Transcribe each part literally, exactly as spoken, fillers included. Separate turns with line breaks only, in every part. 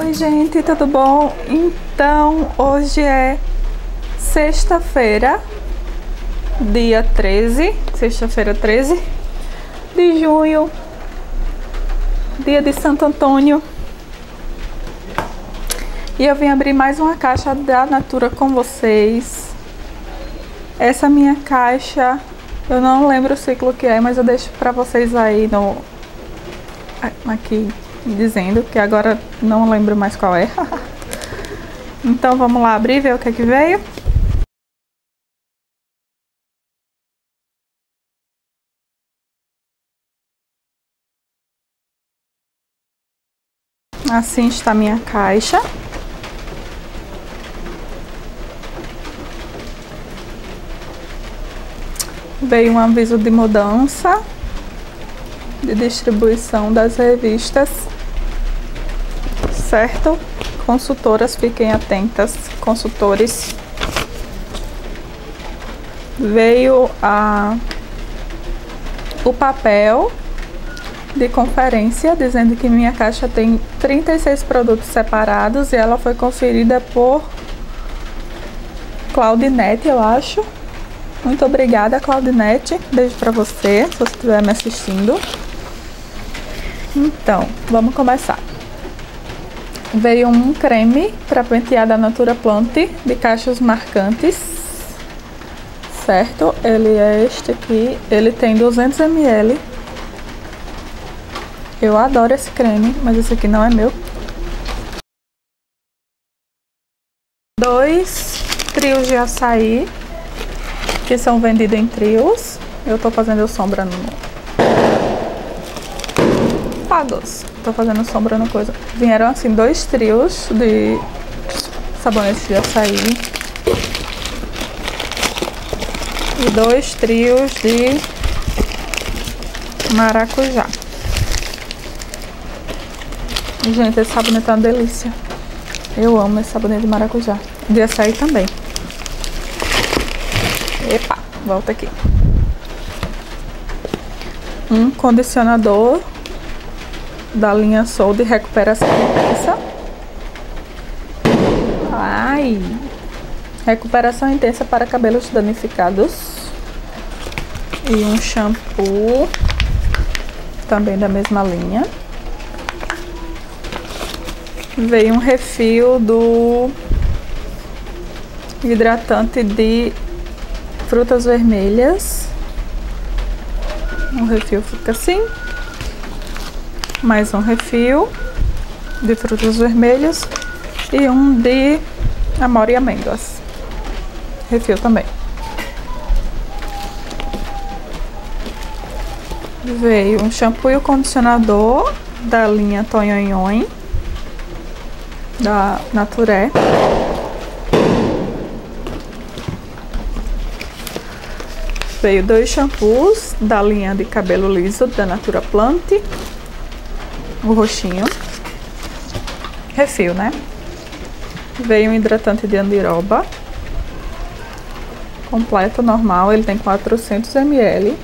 Oi gente, tudo bom? Então, hoje é sexta-feira, dia treze, sexta-feira treze de junho, dia de Santo Antônio. E eu vim abrir mais uma caixa da Natura com vocês. Essa minha caixa, eu não lembro o ciclo que é, mas eu deixo pra vocês aí no... aqui dizendo, que agora não lembro mais qual é. Então vamos lá abrir e ver o que é que veio. Assim está a minha caixa. Veio um aviso de mudança de distribuição das revistas, certo? Consultoras, fiquem atentas, consultores. Veio a, o papel de conferência dizendo que minha caixa tem trinta e seis produtos separados e ela foi conferida por Claudinete, eu acho. Muito obrigada, Claudinete. Beijo pra você, se você estiver me assistindo. Então, vamos começar. Veio um creme para pentear da Natura Plant de cachos marcantes, certo? Ele é este aqui, ele tem duzentos mililitros. Eu adoro esse creme, mas esse aqui não é meu. Dois trios de açaí, que são vendidos em trios. Eu tô fazendo sombra no... Pagos. Tô fazendo sombra no coisa. Vieram assim dois trios de sabonetes de açaí. E dois trios de maracujá. Gente, esse sabonete é uma delícia. Eu amo esse sabonete de maracujá. De açaí também. Epa, volta aqui. Um condicionador da linha Sol de recuperação intensa. Ai! Recuperação intensa para cabelos danificados. E um shampoo também da mesma linha. Veio um refil do hidratante de frutas vermelhas. Um refil fica assim. Mais um refil de frutas vermelhas e um de amora e amêndoas. Refil também. Veio um shampoo e o condicionador da linha Tonhonhon da Naturé. Veio dois shampoos da linha de cabelo liso da Natura Plant. O roxinho. Refil, né? Veio um hidratante de andiroba. Completo, normal. Ele tem quatrocentos mililitros.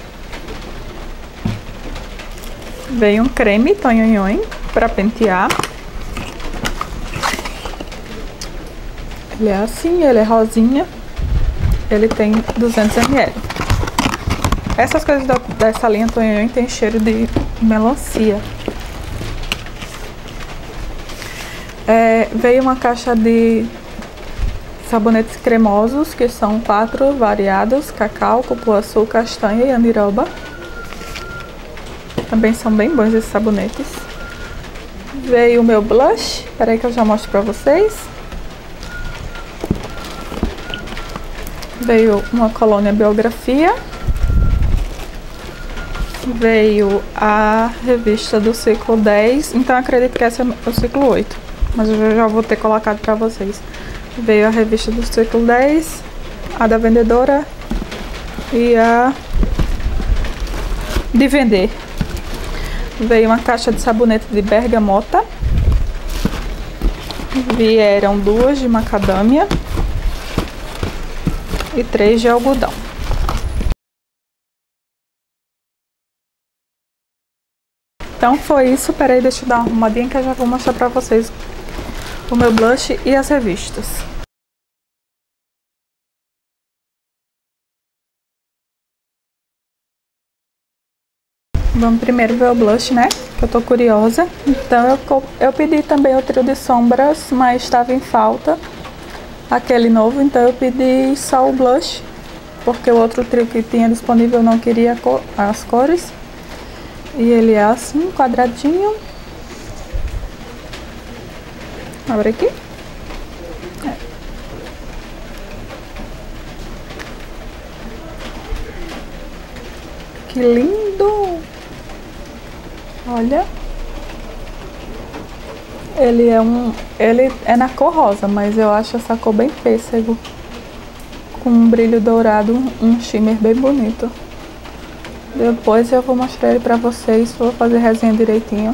Veio um creme Tonhonhon para pentear. Ele é assim, ele é rosinha. Ele tem duzentos mililitros. Essas coisas da, dessa linha Tonhonhon tem cheiro de melancia. É, veio uma caixa de sabonetes cremosos, que são quatro variados: cacau, cupuaçu, castanha e andiroba. Também são bem bons esses sabonetes. Veio o meu blush, peraí que eu já mostro pra vocês. Veio uma colônia biografia. Veio a revista do ciclo dez, então acredito que essa é o ciclo oito, mas eu já vou ter colocado pra vocês. Veio a revista do ciclo dez, a da vendedora e a de vender. Veio uma caixa de sabonete de bergamota. Vieram duas de macadâmia e três de algodão. Então foi isso. Peraí, deixa eu dar uma arrumadinha que eu já vou mostrar pra vocês o meu blush e as revistas. Vamos primeiro ver o blush, né? Que eu tô curiosa. Então eu, eu pedi também o trio de sombras, mas estava em falta aquele novo, então eu pedi só o blush, porque o outro trio que tinha disponível eu não queria as cores. E ele é assim, quadradinho. Abre aqui. É. Que lindo! Olha. Ele é um, ele é na cor rosa, mas eu acho essa cor bem pêssego, com um brilho dourado, um shimmer bem bonito. Depois eu vou mostrar ele pra vocês, vou fazer resenha direitinho.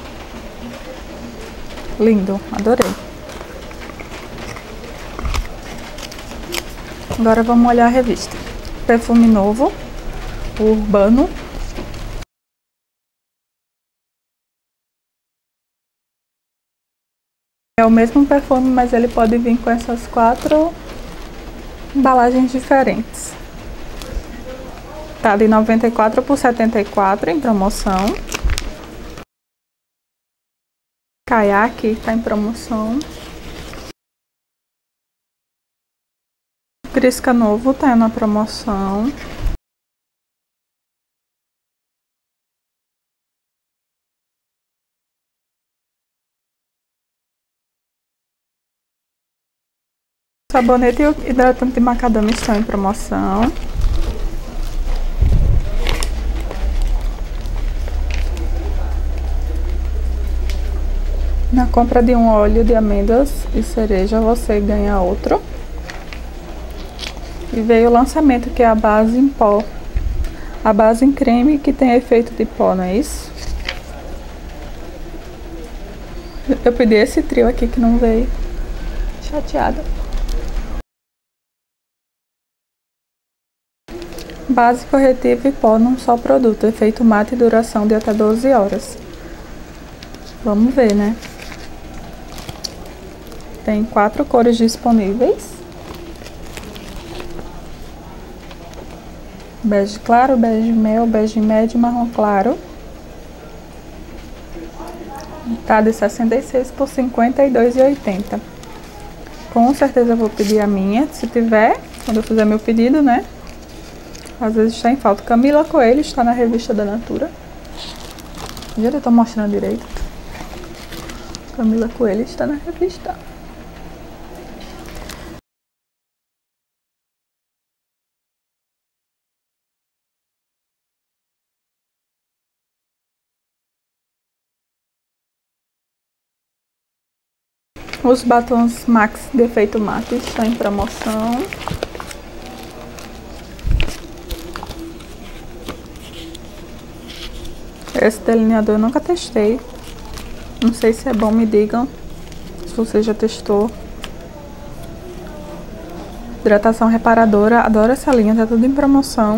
Lindo, adorei. Agora vamos olhar a revista. Perfume novo, o Urbano. É o mesmo perfume, mas ele pode vir com essas quatro embalagens diferentes. Tá de noventa e quatro por setenta e quatro em promoção. Caiaque tá em promoção. Crisca novo tá na promoção. Sabonete e o hidratante de macadâmia estão em promoção. Na compra de um óleo de amêndoas e cereja, você ganha outro. E veio o lançamento, que é a base em pó. A base em creme que tem efeito de pó, não é isso? Eu pedi esse trio aqui que não veio. Chateada. Base corretiva e pó num só produto. Efeito mate e duração de até doze horas. Vamos ver, né? Tem quatro cores disponíveis. Bege claro, bege mel, bege médio e marrom claro. Tá de sessenta e seis por cinquenta e dois reais e oitenta centavos. Com certeza eu vou pedir a minha, se tiver, quando eu fizer meu pedido, né? Às vezes está em falta. Camila Coelho está na revista da Natura. Já eu tô mostrando direito. Camila Coelho está na revista. Os batons Max de efeito mate estão em promoção. Esse delineador eu nunca testei. Não sei se é bom, me digam se você já testou. Hidratação reparadora, adoro essa linha, tá tudo em promoção.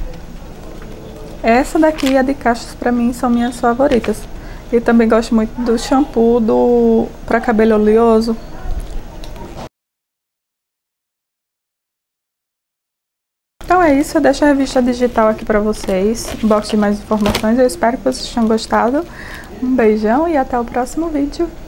Essa daqui e a de cachos pra mim são minhas favoritas. E também gosto muito do shampoo do para cabelo oleoso. Então é isso, eu deixo a revista digital aqui pra vocês. Box de mais informações, eu espero que vocês tenham gostado. Um beijão e até o próximo vídeo.